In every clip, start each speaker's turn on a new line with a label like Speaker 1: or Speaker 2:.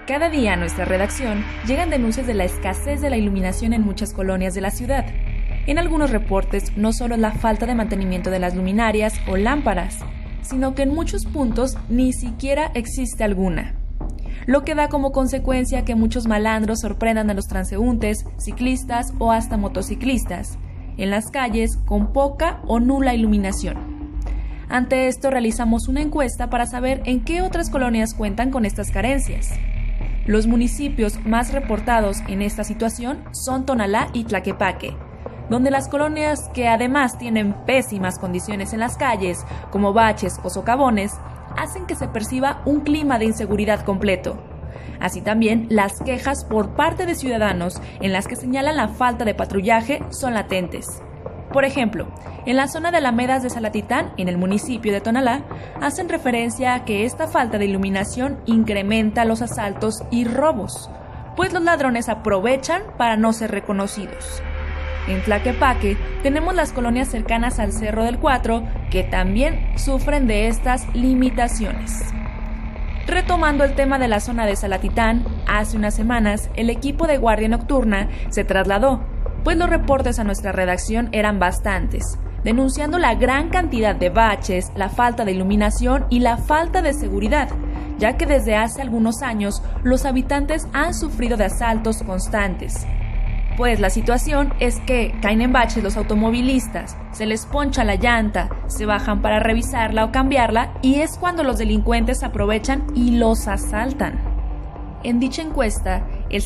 Speaker 1: Cada día a nuestra redacción llegan denuncias de la escasez de la iluminación en muchas colonias de la ciudad. En algunos reportes no solo es la falta de mantenimiento de las luminarias o lámparas, sino que en muchos puntos ni siquiera existe alguna, lo que da como consecuencia que muchos malandros sorprendan a los transeúntes, ciclistas o hasta motociclistas en las calles con poca o nula iluminación. Ante esto realizamos una encuesta para saber en qué otras colonias cuentan con estas carencias. Los municipios más reportados en esta situación son Tonalá y Tlaquepaque, donde las colonias que además tienen pésimas condiciones en las calles, como baches o socavones, hacen que se perciba un clima de inseguridad completo. Así también, las quejas por parte de ciudadanos en las que señalan la falta de patrullaje son latentes. Por ejemplo, en la zona de Alamedas de Salatitán, en el municipio de Tonalá, hacen referencia a que esta falta de iluminación incrementa los asaltos y robos, pues los ladrones aprovechan para no ser reconocidos. En Tlaquepaque tenemos las colonias cercanas al Cerro del Cuatro, que también sufren de estas limitaciones. Retomando el tema de la zona de Salatitán, hace unas semanas el equipo de Guardia Nocturna se trasladó, pues los reportes a nuestra redacción eran bastantes, denunciando la gran cantidad de baches, la falta de iluminación y la falta de seguridad, ya que desde hace algunos años los habitantes han sufrido de asaltos constantes. Pues la situación es que caen en baches los automovilistas, se les poncha la llanta, se bajan para revisarla o cambiarla y es cuando los delincuentes aprovechan y los asaltan. En dicha encuesta, el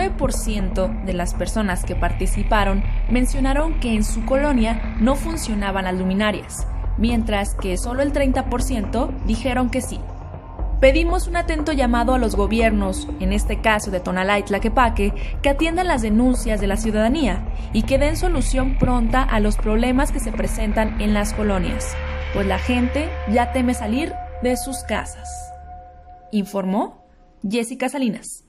Speaker 1: 69% de las personas que participaron mencionaron que en su colonia no funcionaban las luminarias, mientras que solo el 30% dijeron que sí. Pedimos un atento llamado a los gobiernos, en este caso de Tonalá y Tlaquepaque, que atiendan las denuncias de la ciudadanía y que den solución pronta a los problemas que se presentan en las colonias, pues la gente ya teme salir de sus casas. Informó Jessica Salinas.